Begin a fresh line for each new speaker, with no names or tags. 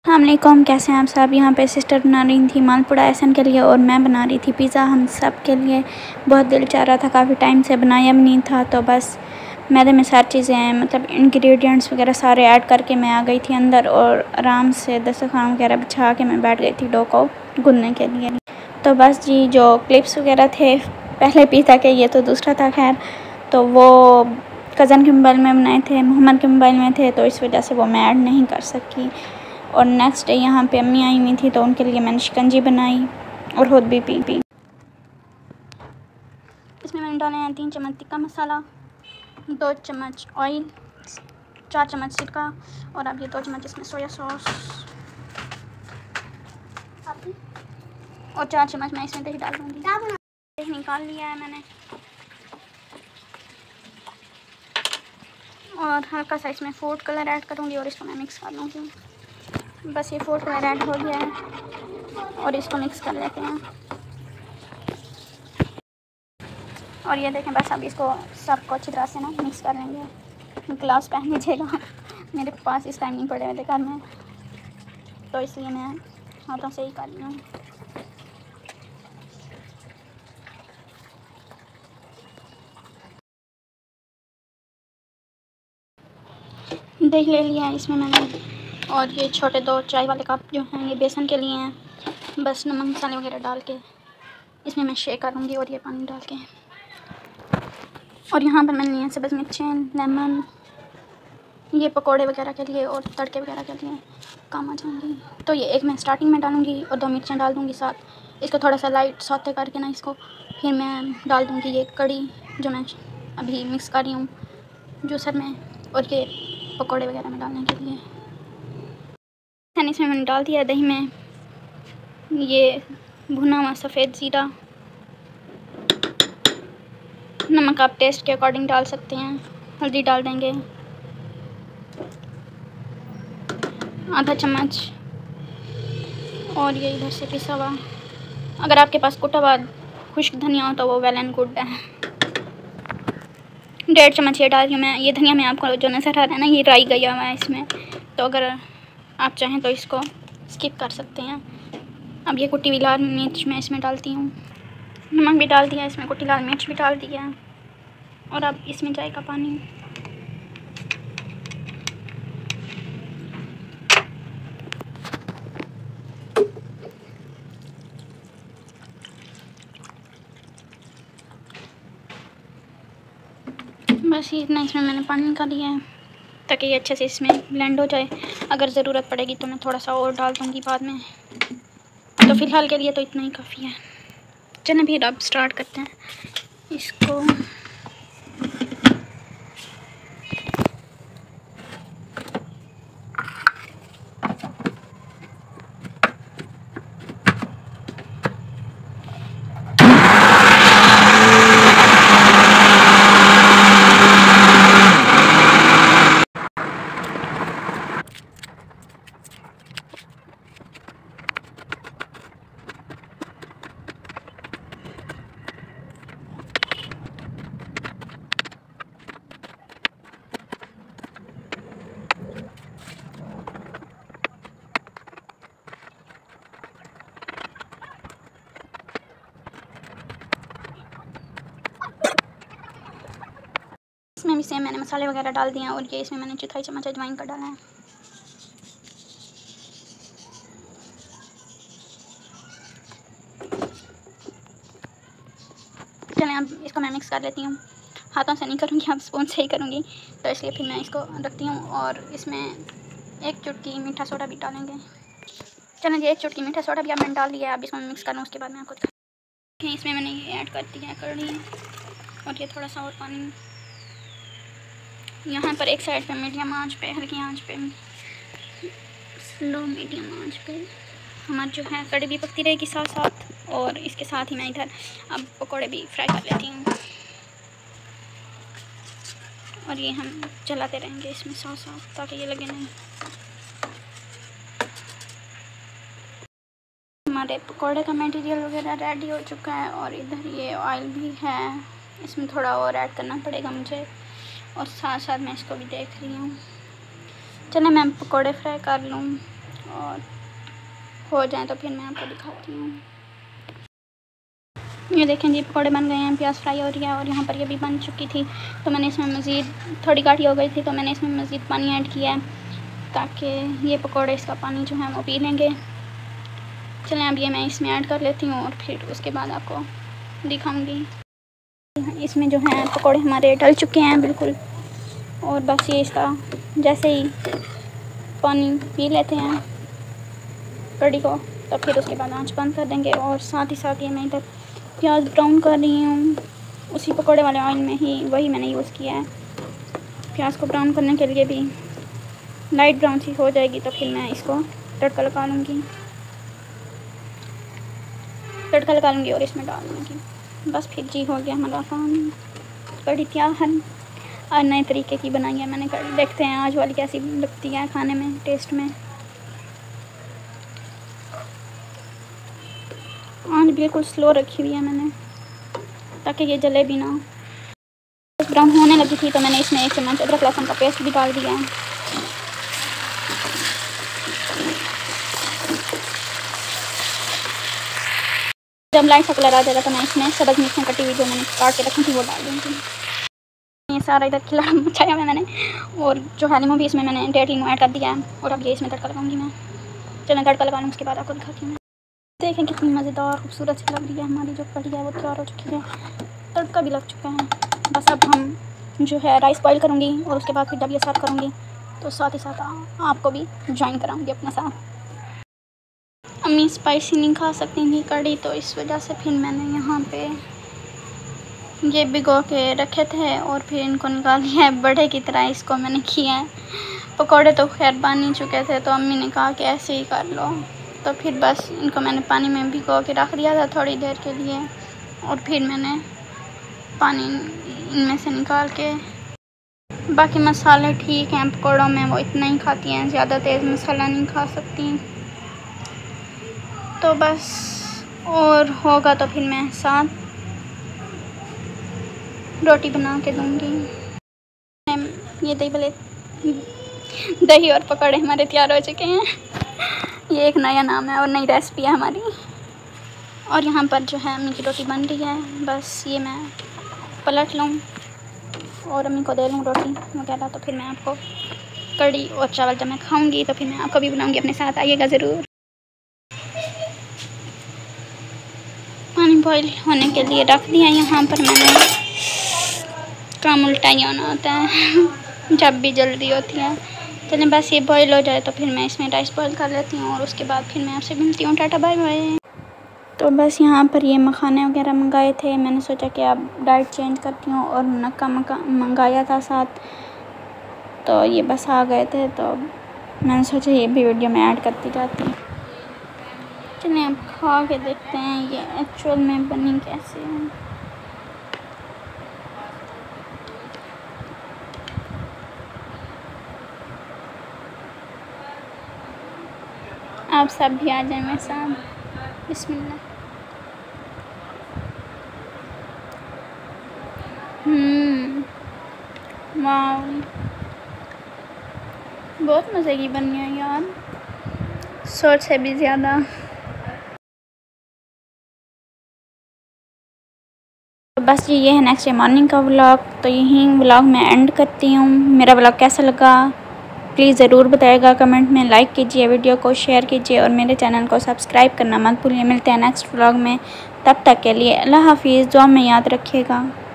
अस्सलामुअलैकुम, कैसे हैं आप सब। यहाँ पे सिस्टर बना रही थी मालपुड़ा एहसन के लिए और मैं बना रही थी पिज़्ज़ा हम सब के लिए। बहुत दिल चाह रहा था, काफ़ी टाइम से बनाया भी नहीं था, तो बस मैदे में सारी चीज़ें मतलब इंग्रेडिएंट्स वगैरह सारे ऐड करके मैं आ गई थी अंदर और आराम से दस्तरखान वगैरह बिछा के मैं बैठ गई थी डो को गूंदने के लिए। तो बस जी, जो क्लिप्स वगैरह थे पहले पिज़्ज़ा के, ये तो दूसरा था खैर, तो वो कज़न के मोबाइल में बनाए थे, मोहम्मद के मोबाइल में थे, तो इस वजह से वो मैं ऐड नहीं कर सकी। और नेक्स्ट डे यहाँ पे अम्मी आई हुई थी, तो उनके लिए मैंने शिकंजी बनाई और खुद भी पी। इसमें मैंने डाले हैं 3 चम्मच टिक्का मसाला, 2 चम्मच ऑयल, 4 चम्मच सिरका और अब ये 2 चम्मच इसमें सोया सॉस और 4 चम्मच मैं इसमें दही डाल दूँगी। दही निकाल लिया है मैंने और हल्का सा इसमें फूड कलर ऐड करूँगी और इसको मैं मिक्स कर लूँगी। बस ये फूड कलर ऐड हो गया है और इसको मिक्स कर लेते हैं। और ये देखें, बस अब इसको सबको अच्छी तरह से ना मिक्स कर लेंगे। ग्लव्स पहन लीजिएगा, मेरे पास इस टाइम नहीं पड़े हुए थे घर में, तो इसलिए मैं हाथों से ही कर रही हूँ। दही ले लिया है इसमें मैंने और ये छोटे 2 चाय वाले कप जो हैं ये बेसन के लिए हैं। बस नमक मसाले वगैरह डाल के इसमें मैं शेक करूँगी और ये पानी डाल के। और यहाँ पर मैंने लिए सब्ज़ मिर्चें, लेमन, ये पकोड़े वगैरह के लिए और तड़के वगैरह के लिए काम आ जाएंगी। तो ये एक मैं स्टार्टिंग में डालूँगी और 2 मिर्चें डाल दूँगी साथ। इसको थोड़ा सा लाइट सौते करके ना इसको फिर मैं डाल दूँगी ये कड़ी जो मैं अभी मिक्स कर रही हूँ जूसर में, और ये पकोड़े वगैरह में डालने के लिए। इसमें मैंने डाल दिया दही में ये भुना हुआ सफ़ेद ज़ीरा, नमक आप टेस्ट के अकॉर्डिंग डाल सकते हैं, हल्दी डाल देंगे आधा चम्मच, और ये इधर से पिसा हुआ, अगर आपके पास कुटा हुआ खुश्क धनिया हो तो वो वेल एंड गुड है। 1.5 चम्मच ये डाल रही हूँ मैं। ये धनिया में आपको जो नज़र आ रहा है ना, ये राई गया हुआ है इसमें, तो अगर आप चाहें तो इसको स्किप कर सकते हैं। अब ये कुटी हुई लाल मिर्च मैं इसमें डालती हूँ, नमक भी डाल दिया इसमें, कुटी लाल मिर्च भी डाल दिया और अब इसमें जाएगा पानी। बस इतना इसमें मैंने पानी निकाल लिया है ताकि ये अच्छे से इसमें ब्लेंड हो जाए। अगर ज़रूरत पड़ेगी तो मैं थोड़ा सा और डाल दूँगी बाद में, तो फ़िलहाल के लिए तो इतना ही काफ़ी है। चलिए फिर अब स्टार्ट करते हैं इसको। इसमें भी सेम मैंने मसाले वगैरह डाल दिए हैं और ये इसमें मैंने 4 चम्मच अजवाइन का डाला है। चलें अब इसको मैं मिक्स कर लेती हूँ, हाथों से नहीं करूँगी, अब स्पून से ही करूँगी, तो इसलिए फिर मैं इसको रखती हूँ। और इसमें 1 चुटकी मीठा सोडा भी डालेंगे। चलें जी, 1 चुटकी मीठा सोडा भी अब मैंने डाल दिया है। अब इसको मैं मिक्स करूँ, उसके बाद मैं आपको इसमें मैंने ये ऐड कर दिया है कड़ी और ये थोड़ा सा और पानी। यहाँ पर एक साइड पे मीडियम आंच पे, हल्की आंच पे, स्लो मीडियम आंच पे हमारी जो है कड़ी भी पकती रहेगी साथ साथ, और इसके साथ ही मैं इधर अब पकोड़े भी फ्राई कर लेती हूँ और ये हम चलाते रहेंगे इसमें साथ साथ ताकि ये लगे नहीं। हमारे पकोड़े का मटेरियल वगैरह रेडी हो चुका है और इधर ये ऑयल भी है, इसमें थोड़ा और ऐड करना पड़ेगा मुझे, और साथ साथ मैं इसको भी देख रही हूँ। चलो मैं पकोड़े फ्राई कर लूँ और हो जाए तो फिर मैं आपको दिखाती हूँ। ये देखें जी पकौड़े बन गए हैं, प्याज फ्राई हो रही है और यहाँ पर ये भी बन चुकी थी। तो मैंने इसमें मज़ीद थोड़ी गाढ़ी हो गई थी तो मैंने इसमें मज़ीद पानी ऐड किया है ताकि ये पकौड़े इसका पानी जो है वो पी लेंगे। चलें अब ये मैं इसमें ऐड कर लेती हूँ और फिर उसके बाद आपको दिखाऊँगी। इसमें जो है पकौड़े हमारे डल चुके हैं बिल्कुल, और बस ये इसका जैसे ही पानी पी लेते हैं कड़ी को तो फिर उसके बाद आंच बंद कर देंगे। और साथ ही साथ ये मैं इधर प्याज ब्राउन कर रही हूँ, उसी पकौड़े वाले ऑयल में ही वही मैंने यूज़ किया है। प्याज को ब्राउन करने के लिए भी लाइट ब्राउन सी हो जाएगी तो फिर मैं इसको तड़का लगा लूँगी और इसमें डाल दूँगी। बस फिर जी हो गया हमारा काम, कड़ी तैयार। और नए तरीके की बनाई है मैंने कड़ी, देखते हैं आज वाली कैसी लगती है खाने में, टेस्ट में। आंच बिल्कुल स्लो रखी हुई है मैंने ताकि ये जले भी ना। ब्राउन होने लगी थी तो मैंने इसमें 1 चम्मच अदरक लहसुन का पेस्ट भी डाल दिया है। जब लाइट सा कलर आ जाएगा तो मैं इसमें सब्ज़ मिर्चें कटी हुई जो मैंने काट के रखी थी वो डाल दूँगी। ये सारा इधर खिला मचाया हुआ मैंने, और जो है लीमू भी इसमें मैंने 1.5 लीमू ऐड कर दिया है। और अब ये इसमें तड़का लगाऊंगी मैं। चलो मैं तड़का लगा लूँ उसके बाद आपको दिखाती हूँ। देखें कितनी मज़ेदार खूबसूरत सी लग रही है हमारी जो कड़ी है वो तैयार हो चुकी है, तड़का भी लग चुका है। बस अब हम जो है राइस बॉईल करूँगी और उसके बाद फिर जब ये सर्व करूँगी तो साथ ही साथ आपको भी ज्वाइन कराऊँगी अपने साथ। अम्मी स्पाइसी नहीं खा सकती थी कड़ी, तो इस वजह से फिर मैंने यहाँ पे ये भिगो के रखे थे और फिर इनको निकाल लिया है। बड़े की तरह इसको मैंने किया है। पकौड़े तो खैर बन ही चुके थे तो अम्मी ने कहा कि ऐसे ही कर लो, तो फिर बस इनको मैंने पानी में भिगो के रख दिया था थोड़ी देर के लिए, और फिर मैंने पानी इनमें से निकाल के। बाकी मसाले ठीक हैं पकौड़ों में, वो इतना ही खाती हैं, ज़्यादा तेज़ मसाला नहीं खा सकती। तो बस और होगा तो फिर मैं साथ रोटी बना के दूँगी। ये दही और पकौड़े हमारे तैयार हो चुके हैं। ये एक नया नाम है और नई रेसिपी है हमारी। और यहाँ पर जो है अम्मी की रोटी बन रही है, बस ये मैं पलट लूँ और अम्मी को दे लूँ रोटी वगैरह। तो फिर मैं आपको कड़ी और चावल जब मैं खाऊँगी तो फिर मैं आपको भी बनाऊँगी अपने साथ, आइएगा ज़रूर। पानी बॉईल होने के लिए रख दिया यहाँ पर मैंने। काम उल्टा ही होना होता है जब भी जल्दी होती है। चलें बस ये बॉईल हो जाए तो फिर मैं इसमें राइस बॉईल कर लेती हूँ और उसके बाद फिर मैं आपसे मिलती हूँ। Tata bye bye. तो बस यहाँ पर ये मखाने वगैरह मंगाए थे, मैंने सोचा कि अब डाइट चेंज करती हूँ और मुनक्का मंगाया था साथ, तो ये बस आ गए थे तो मैंने सोचा ये भी वीडियो में ऐड करती जाती हूँ। चलें अब खा के देखते हैं ये एक्चुअल में बनी कैसे है। आप सब भी आ जाएं मेरे साथ। बिस्मिल्लाह। वाह बहुत मज़े की बनी है यार, सोच से भी ज़्यादा। तो बस ये है नेक्स्ट डे मॉर्निंग का व्लॉग। तो यही व्लॉग मैं एंड करती हूँ। मेरा व्लॉग कैसा लगा प्लीज़ ज़रूर बताइएगा कमेंट में। लाइक कीजिए, वीडियो को शेयर कीजिए और मेरे चैनल को सब्सक्राइब करना मत भूलिए। मिलते हैं नेक्स्ट व्लॉग में, तब तक के लिए अल्लाह हाफिज़। दुआ में याद रखिएगा।